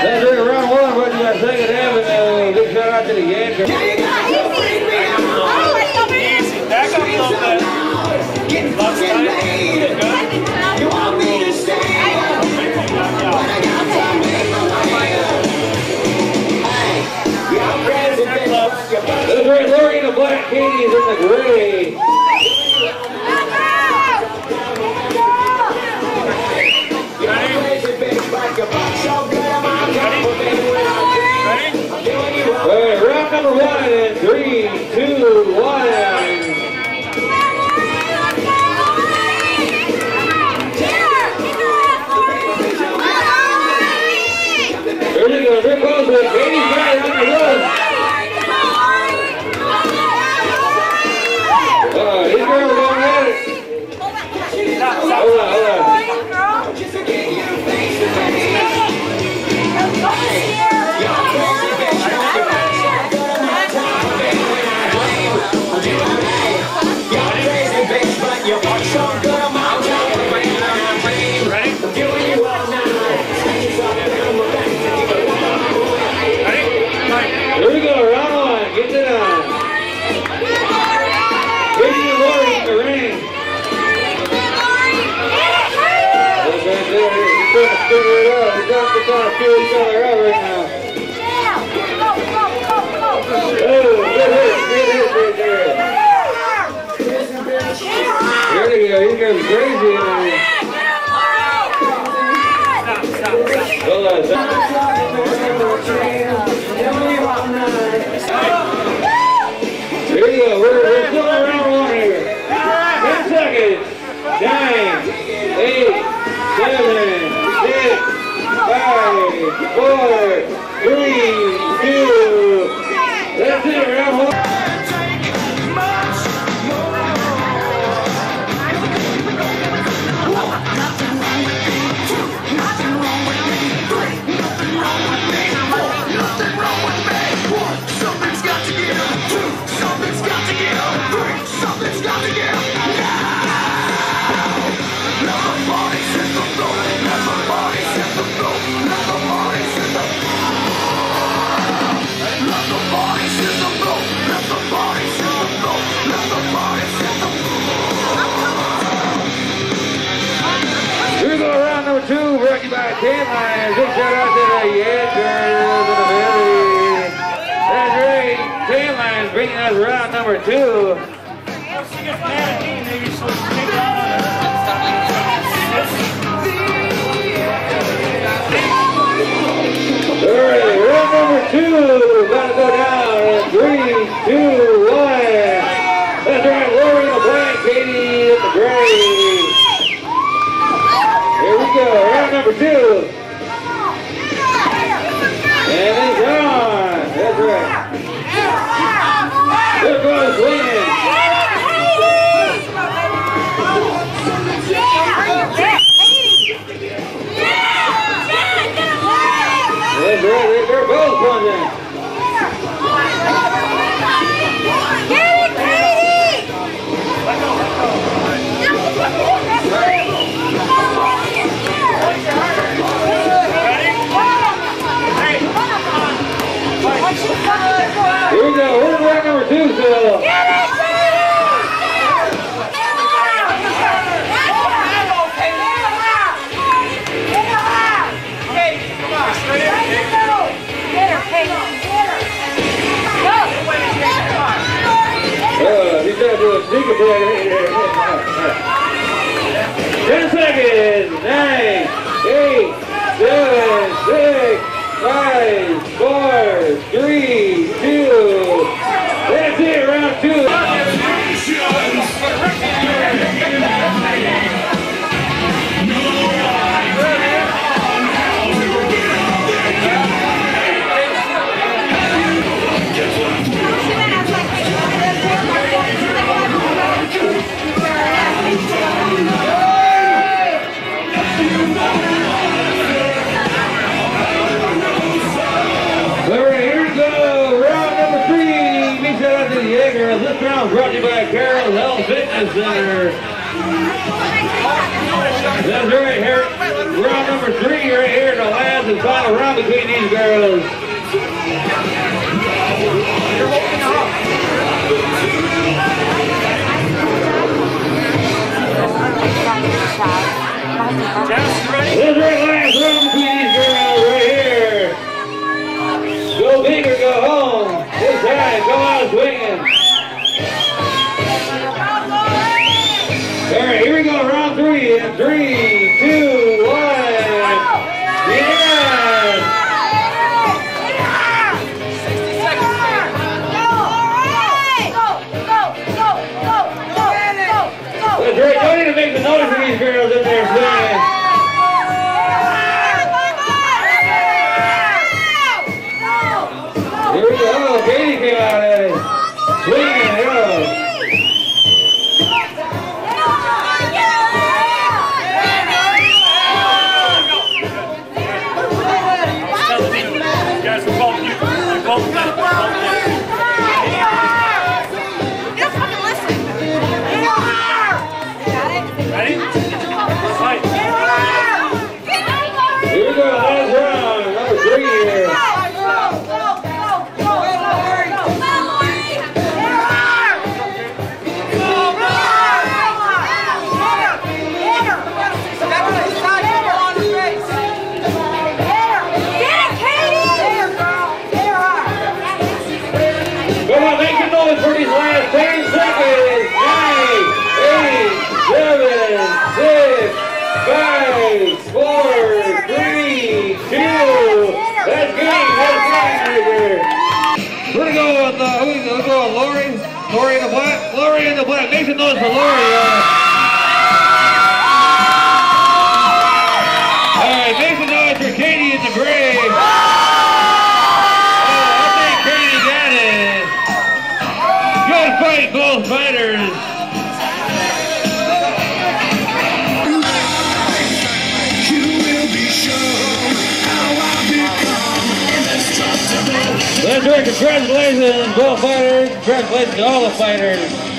Let's bring round one, but you got Second Avenue. Big shout out to the Yankees. Back up a little bit. Left side. You want me to stay? But I got to make my way up. Hey, you're president. Let's bring Lori in the black, Katie's in the gray. Alright, round number one in 3, 2, 1. Here we go, here goes it. Katie's right on the run. These girls are going at it. Hold on. Here we go, round one, get it on. Katie and Lori in the ring. Those right there, he's trying to figure it out. He's trying to feel each other out right now. Oh, good hit right there. Here we go, he's going crazy in there. Hold on, here we go, we're still on round one here. 10 seconds. 9, 8, 7, 6, 5, 4, 3, 2. That's it, round one. Here we go, round number 2, brought to you by Tan Lines. Big shout out to the Yankers in the building. That's right, Tan Lines bringing us round number 2. Alright, round number 2, about to go down in 3, 2, 1. That's right, Lori in the black, Katie in the gray. Here we go, round number 2. And it's on. That's right. There goes Lynn. That's right, they're both plunging. Here we go, we're round number 2 still. He's trying to do a sneak attack. 10 seconds. 9, 8, 7, 6, 5, 4, 3, 2. That's it, round 2. This round brought to you by Carroll's Health Fitness Center. That's right here. Round number 3 right here, the last and final round between these girls. This right last round between these girls right here. Go big or go home. This time, come out swinging. All right, here we go, round 3 in 3, 2, 1. Yes! That's right, don't need to make the noise for these girls in there swinging. Here we go, Katie came out at it. Swinging, go. Here we go, last round, number 3 here. Come on, make some noise for these last 10 seconds. 9, 8, 7, 6, 5, 4, 3, 2. That's game. That's game right there. We're gonna go with we'll go with Lori. Lori in the black. Lori in the black. Make some noise for Lori. All right, make some noise for Katie in the gray. Good fight, both fighters. That's right, congratulations, both fighters. Congratulations to all the fighters.